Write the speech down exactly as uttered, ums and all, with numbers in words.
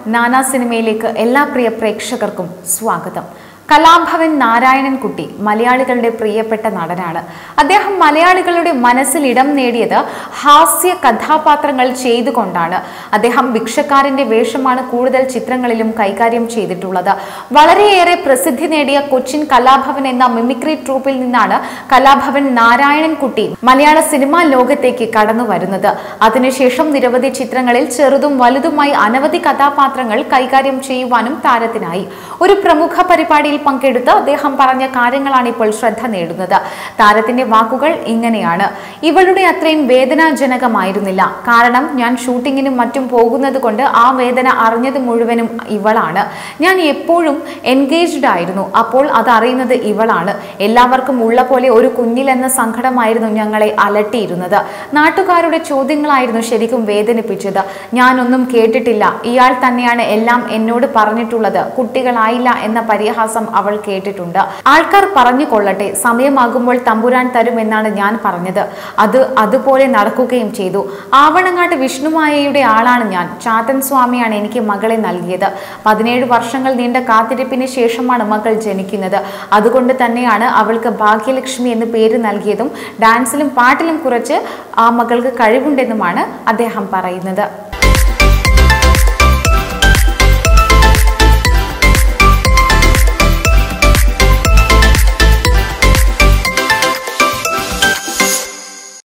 നാനാസിനിമയിലേക്ക് എല്ലാ പ്രിയ പ്രേക്ഷകർക്കും സ്വാഗതം. കലാഭവൻ നാരായണൻകുട്ടി മലയാളികളുടെ പ്രിയപ്പെട്ട നടനാണ്. അദ്ദേഹം മലയാളികളുടെ മനസ്സിൽ ഇടം നേടിയത് ഹാസ്യ കഥാപാത്രങ്ങൾ ചെയ്തുകൊണ്ടാണ്. അദ്ദേഹം ഭിക്ഷക്കാരന്റെ വേഷമാണ് കൂടുതൽ ചിത്രങ്ങളിലും കൈകാര്യം ചെയ്തിട്ടുള്ളത്. വളരെയേറെ പ്രസിദ്ധി നേടിയ കൊച്ചിൻ കലാഭവൻ എന്ന മിമിക്രി ട്രൂപ്പിൽ നിന്നാണ് കലാഭവൻ നാരായണൻകുട്ടി മലയാള സിനിമാ ലോകത്തേക്ക് കടന്നു വരുന്നത്. അതിനുശേഷം നിരവധി ചിത്രങ്ങളിൽ ചെറുതും വലുതുമായി അനവധി കഥാപാത്രങ്ങൾ കൈകാര്യം ചെയ്യുവാനും താരത്തിനായി. ഒരു പ്രമുഖ പരിപാടി പങ്കെടുത്ത് അദ്ദേഹം പറഞ്ഞ കാര്യങ്ങളാണ് ഇപ്പോൾ ശ്രദ്ധ നേടുന്നത്. താരത്തിന്റെ വാക്കുകൾ ഇങ്ങനെയാണ്: ഇവളുടെ അത്രയും വേദനാജനകമായിരുന്നില്ല. കാരണം ഞാൻ ഷൂട്ടിങ്ങിനും മറ്റും പോകുന്നത് കൊണ്ട് ആ വേദന അറിഞ്ഞത് മുഴുവനും ഇവളാണ്. ഞാൻ എപ്പോഴും എൻഗേജ്ഡ് ആയിരുന്നു. അപ്പോൾ അത് അറിയുന്നത് ഇവളാണ്. എല്ലാവർക്കും ഉള്ള പോലെ ഒരു കുഞ്ഞിലെന്ന സങ്കടമായിരുന്നു ഞങ്ങളെ അലട്ടിയിരുന്നത്. നാട്ടുകാരുടെ ചോദ്യങ്ങളായിരുന്നു ശരിക്കും വേദനിപ്പിച്ചത്. ഞാനൊന്നും കേട്ടിട്ടില്ല. ഇയാൾ തന്നെയാണ് എല്ലാം എന്നോട് പറഞ്ഞിട്ടുള്ളത്. കുട്ടികളായില്ല എന്ന പരിഹാസം അവൾ കേട്ടിട്ടുണ്ട്. ആൾക്കാർ പറഞ്ഞു കൊള്ളട്ടെ, സമയമാകുമ്പോൾ തമ്പുരാൻ തരുമെന്നാണ് ഞാൻ പറഞ്ഞത്. അത് അതുപോലെ നടക്കുകയും ചെയ്തു. ആവണങ്ങാട്ട് വിഷ്ണുമായയുടെ ആളാണ് ഞാൻ. ചാത്തൻ സ്വാമിയാണ് എനിക്ക് മകളെ നൽകിയത്. പതിനേഴ് വർഷങ്ങൾ നീണ്ട കാത്തിരിപ്പിന് ശേഷമാണ് മകൾ ജനിക്കുന്നത്. അതുകൊണ്ട് തന്നെയാണ് അവൾക്ക് ഭാഗ്യലക്ഷ്മി എന്ന് പേര് നൽകിയതും ഡാൻസിലും പാട്ടിലും കുറച്ച് ആ മകൾക്ക് കഴിവുണ്ടെന്നുമാണ് അദ്ദേഹം പറയുന്നത്.